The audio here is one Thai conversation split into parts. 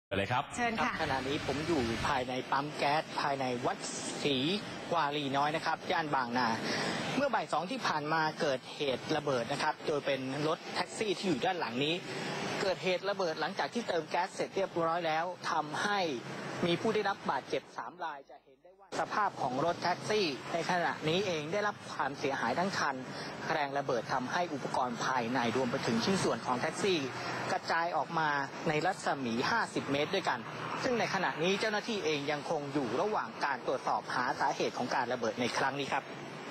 เลยครับเชิญค่ะขณะนี้ผมอยู่ภายในปั๊มแก๊สภายในวัดศรีวารีน้อยนะครับย่านบางนาเมื่อบ่ายสองที่ผ่านมาเกิดเหตุระเบิดนะครับโดยเป็นรถแท็กซี่ที่อยู่ด้านหลังนี้เกิดเหตุระเบิดหลังจากที่เติมแก๊สเสร็จเรียบร้อยแล้วทำให้มีผู้ได้รับบาดเจ็บ3 รายจะเห็นได้ว่าสภาพของรถแท็กซี่ในขณะนี้เองได้รับความเสียหายทั้งคันแรงระเบิดทำให้อุปกรณ์ภายในรวมไปถึงชิ้นส่วนของแท็กซี่กระจายออกมาในรัศมี50 เมตรด้วยกันซึ่งในขณะนี้เจ้าหน้าที่เองยังคงอยู่ระหว่างการตรวจสอบหาสาเหตุของการระเบิดในครั้งนี้ครับ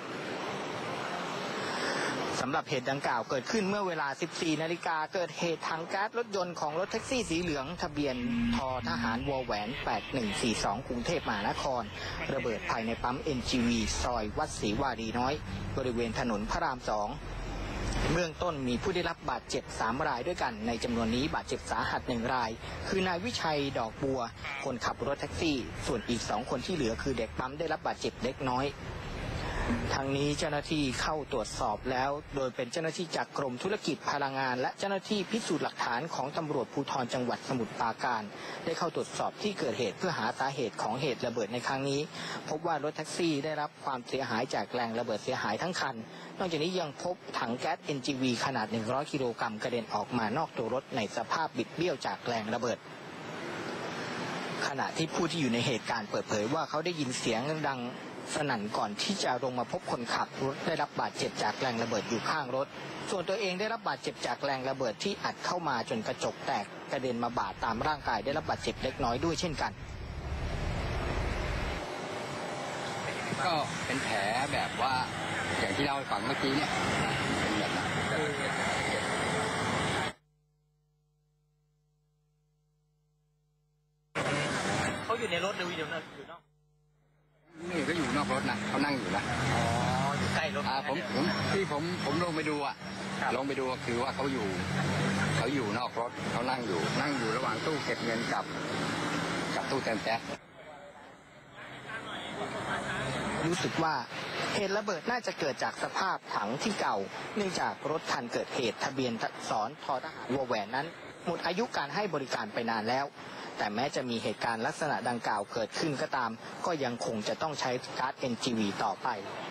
สำหรับเหตุดังกล่าวเกิดขึ้นเมื่อเวลา 14 นาฬิกาเกิดเหตุถังแก๊สรถยนต์ของรถแท็กซี่สีเหลืองทะเบียนททหารวแหวน 8142 กรุงเทพมหานครระเบิดภายในปั๊ม NGV ซอยวัดศรีวารีน้อยบริเวณถนนพระราม 2เบื้องต้นมีผู้ได้รับบาดเจ็บ3 รายด้วยกันในจำนวนนี้บาดเจ็บสาหัส1 รายคือนายวิชัยดอกบัวคนขับรถแท็กซี่ส่วนอีก2 คนที่เหลือคือเด็กปั๊มได้รับบาดเจ็บเล็กน้อยทางนี้เจ้าหน้าที่เข้าตรวจสอบแล้วโดยเป็นเจ้าหน้าที่จากกรมธุรกิจพลังงานและเจ้าหน้าที่พิสูจน์หลักฐานของตำรวจภูธรจังหวัดสมุทรปราการได้เข้าตรวจสอบที่เกิดเหตุเพื่อหาสาเหตุของเหตุระเบิดในครั้งนี้พบว่ารถแท็กซี่ได้รับความเสียหายจากแรงระเบิดเสียหายทั้งคันนอกจากนี้ยังพบถังแก๊ส NGV ขนาด100 กิโลกรัมกระเด็นออกมานอกตัวรถในสภาพบิดเบี้ยวจากแรงระเบิดขณะที่ผู้ที่อยู่ในเหตุการณ์เปิดเผยว่าเขาได้ยินเสียงดังสนั่นก่อนที่จะลงมาพบคนขับรถได้รับบาดเจ็บจากแรงระเบิดอยู่ข้างรถส่วนตัวเองได้รับบาดเจ็บจากแรงระเบิดที่อัดเข้ามาจนกระจกแตกกระเด็นมาบาดตามร่างกายได้รับบาดเจ็บเล็กน้อยด้วยเช่นกันก็เป็นแผลแบบว่าอย่างที่เล่าให้ฟังเมื่อกี้เนี่ยเป็นแบบนั้นเขาอยู่ในรถหรืออยู่นอกนี่ก็อยู่นอกรถนะเขานั่งอยู่นะอ๋ออยู่ใกล้รถผมลงไปดูลงไปดูคือว่าเขาอยู่นอกรถเขานั่งอยู่ระหว่างตู้เก็บเงินกับตู้เติมแก๊สรู้สึกว่าเหตุระเบิดน่าจะเกิดจากสภาพถังที่เก่าเนื่องจากรถคันเกิดเหตุทะเบียนสอนททหารวแหวนนั้นหมดอายุการให้บริการไปนานแล้วแต่แม้จะมีเหตุการณ์ลักษณะดังกล่าวเกิดขึ้นก็ตามก็ยังคงจะต้องใช้ก๊าซ NGV ต่อไป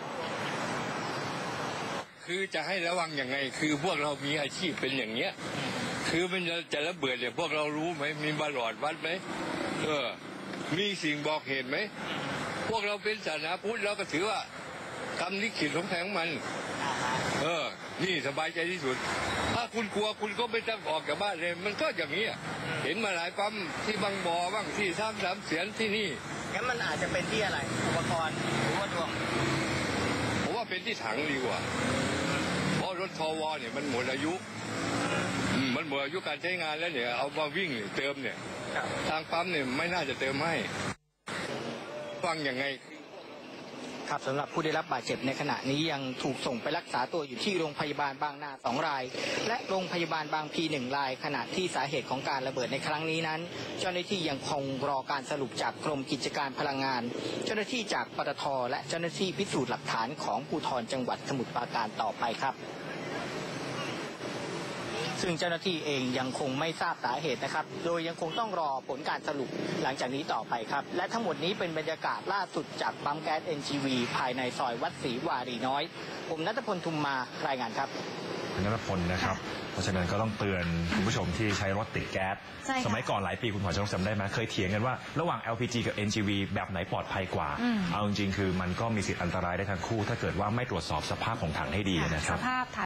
คือจะให้ระวังยังไงคือพวกเรามีอาชีพเป็นอย่างเนี้ยคือมันจะระเบิดเนี่ยพวกเรารู้ไหมมีบาหลอดวัดไหมมีสิ่งบอกเหตุไหมพวกเราเป็นศาสนาพุทธเราก็ถือว่ากรรมลิขิตของแผงมันนี่สบายใจที่สุดถ้าคุณกลัวคุณก็ไม่ต้องออกจากบ้านเลยมันก็อย่างนี้เห็นมาหลายปั๊มที่บางบ่อบ้างที่3 เสียนที่นี่งั้นมันอาจจะเป็นที่อะไรอุปกรณ์หรือว่าดวงผมว่าเป็นที่ถังดีกว่าเพราะรถทวเนี่ยมันหมดอายุการใช้งานแล้วเนี่ยเอามาวิ่งเติมเนี่ยทางปั๊มเนี่ยไม่น่าจะเติมให้ฟังยังไงครับสำหรับผู้ได้รับบาดเจ็บในขณะนี้ยังถูกส่งไปรักษาตัวอยู่ที่โรงพยาบาลบางนา2 รายและโรงพยาบาลบางพลี1 รายขณะที่สาเหตุของการระเบิดในครั้งนี้นั้นเจ้าหน้าที่ยังคงรอการสรุปจากกรมกิจการพลังงานเจ้าหน้าที่จากปตท.และเจ้าหน้าที่พิสูจน์หลักฐานของภูธรจังหวัดสมุทรปราการต่อไปครับซึ่งเจ้าหน้าที่เองยังคงไม่ทราบสาเหตุนะครับโดยยังคงต้องรอผลการสรุปหลังจากนี้ต่อไปครับและทั้งหมดนี้เป็นบรรยากาศล่าสุดจากปั๊มแก๊ส NGV ภายในซอยวัดศรีวารีน้อยผมณัฐพล ทุมมารายงานครับณัฐพลนะครับเพราะฉะนั้นก็ต้องเตือนคุณผู้ชมที่ใช้รถติดแก๊สสมัยก่อนหลายปีคุณหมอจะต้องจำได้ไหมเคยเถียงกันว่าระหว่าง LPG กับ NGV แบบไหนปลอดภัยกว่าเอาจริงๆคือมันก็มีสิทธิ์อันตรายได้ทั้งคู่ถ้าเกิดว่าไม่ตรวจสอบสภาพของถังให้ดีนะครับ